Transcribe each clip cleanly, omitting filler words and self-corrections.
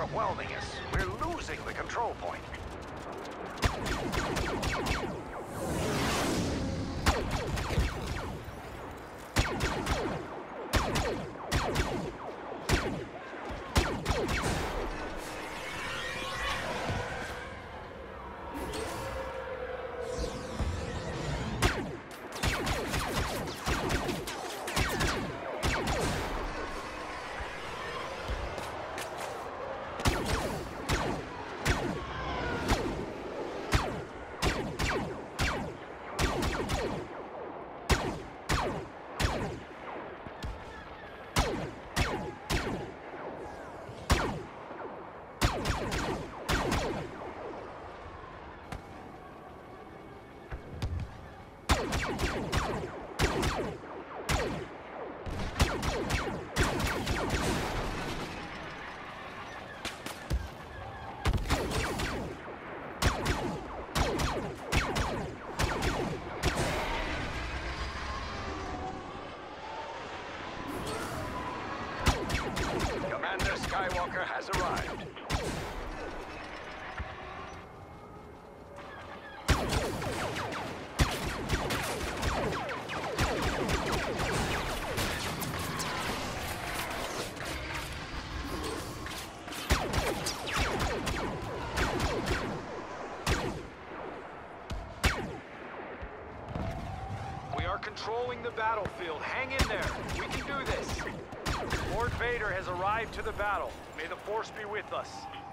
overwhelming us. We're losing the control point. Commander Skywalker has arrived. We are controlling the battlefield. Hang in there. We can do this. Lord Vader has arrived to the battle. May the Force be with us.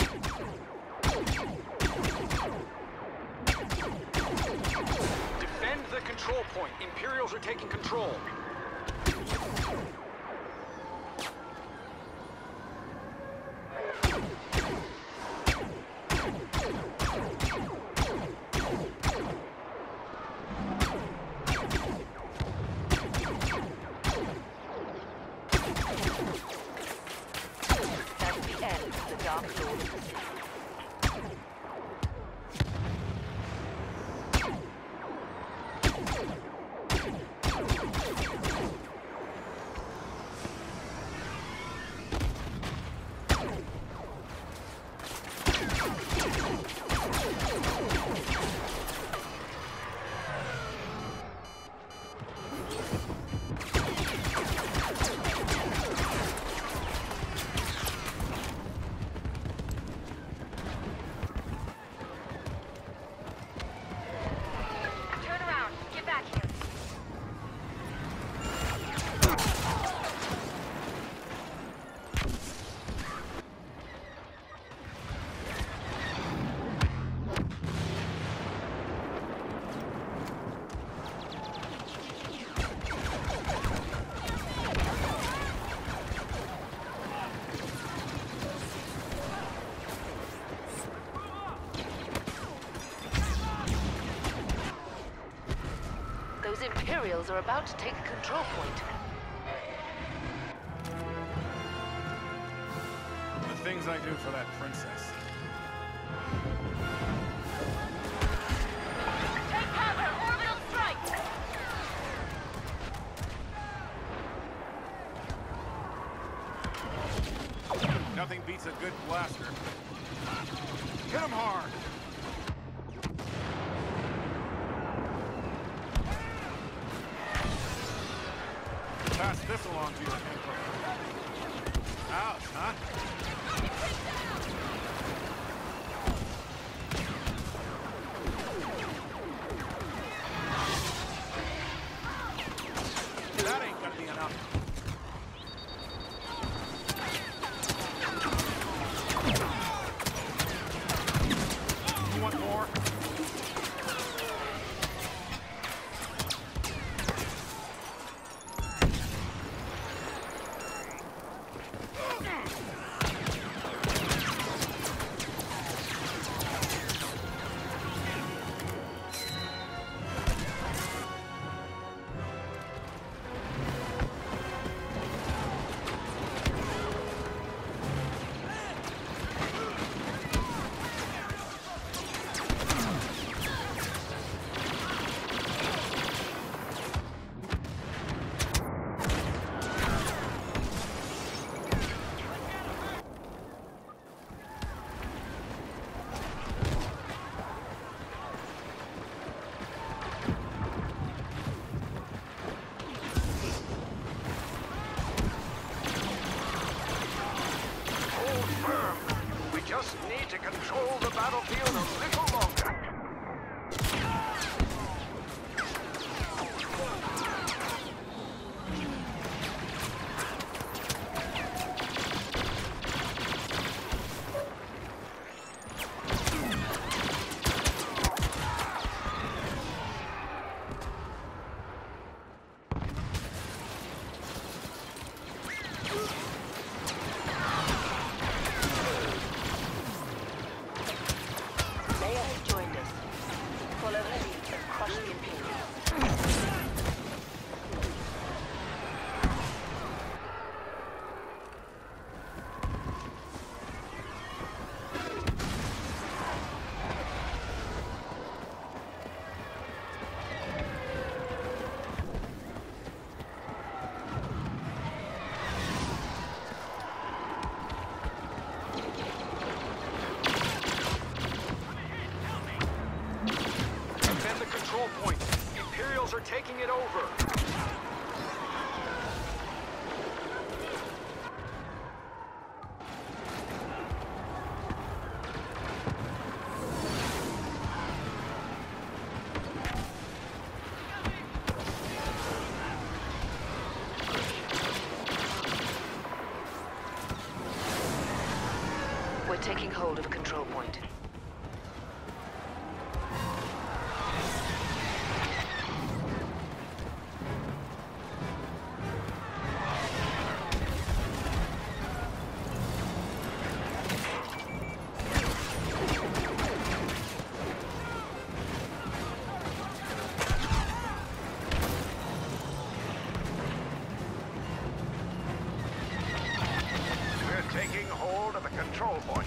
Defend the control point. Imperials are taking control. That's the end of the Dark Lord of the Sith. Turn around. Get back here. Those Imperials are about to take a control point. The things I do for that princess. Take cover. Orbital strike. Nothing beats a good blaster. Hit him hard! Pass this along to your emperor. Ouch, huh? That ain't gonna be enough. You want more? battlefield a little longer. Leia has joined us. Follow her lead and crush the Imperials. Defend the control point. Imperials are taking it over. We're taking hold of a control point. We're taking hold of the control point.